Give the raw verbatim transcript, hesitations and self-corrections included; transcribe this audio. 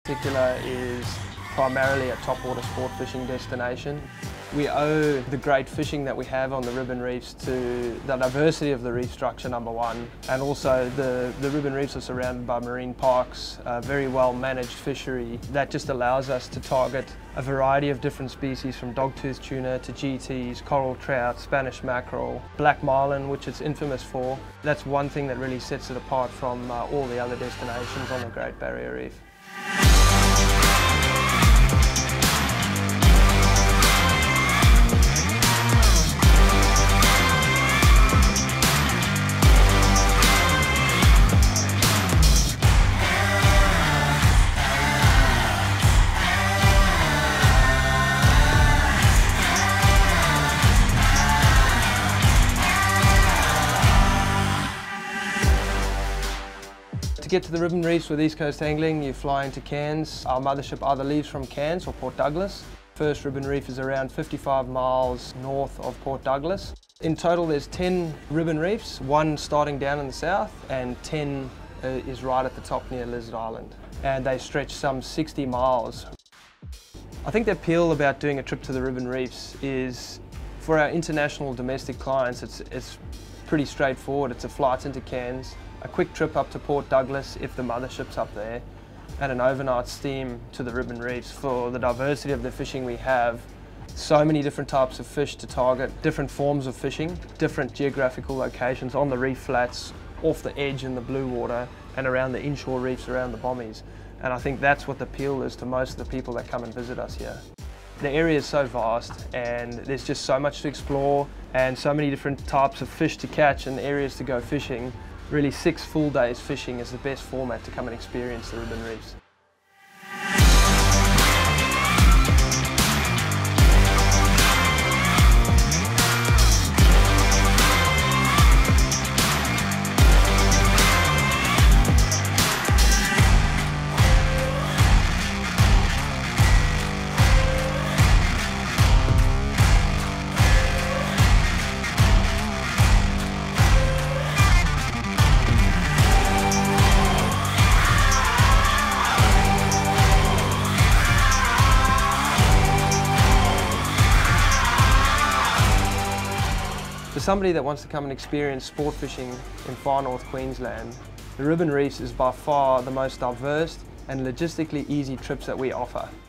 particular is primarily a topwater sport fishing destination. We owe the great fishing that we have on the Ribbon Reefs to the diversity of the reef structure, number one, and also the, the Ribbon Reefs are surrounded by marine parks, a very well managed fishery that just allows us to target a variety of different species from dogtooth tuna to G Ts, coral trout, Spanish mackerel, black marlin, which it's infamous for. That's one thing that really sets it apart from uh, all the other destinations on the Great Barrier Reef. To get to the Ribbon Reefs with East Coast Angling, you fly into Cairns. Our mothership either leaves from Cairns or Port Douglas. First Ribbon Reef is around fifty-five miles north of Port Douglas. In total there's ten Ribbon Reefs, one starting down in the south and ten uh, is right at the top near Lizard Island. And they stretch some sixty miles. I think the appeal about doing a trip to the Ribbon Reefs is, for our international domestic clients, it's, it's pretty straightforward. It's a flight into Cairns, a quick trip up to Port Douglas if the mothership's up there, and an overnight steam to the Ribbon Reefs. For the diversity of the fishing we have, so many different types of fish to target, different forms of fishing, different geographical locations on the reef flats, off the edge in the blue water, and around the inshore reefs around the Bommies. And I think that's what the appeal is to most of the people that come and visit us here. The area is so vast and there's just so much to explore and so many different types of fish to catch and areas to go fishing. Really, six full days fishing is the best format to come and experience the Ribbon Reefs. For somebody that wants to come and experience sport fishing in far north Queensland, the Ribbon Reefs is by far the most diverse and logistically easy trips that we offer.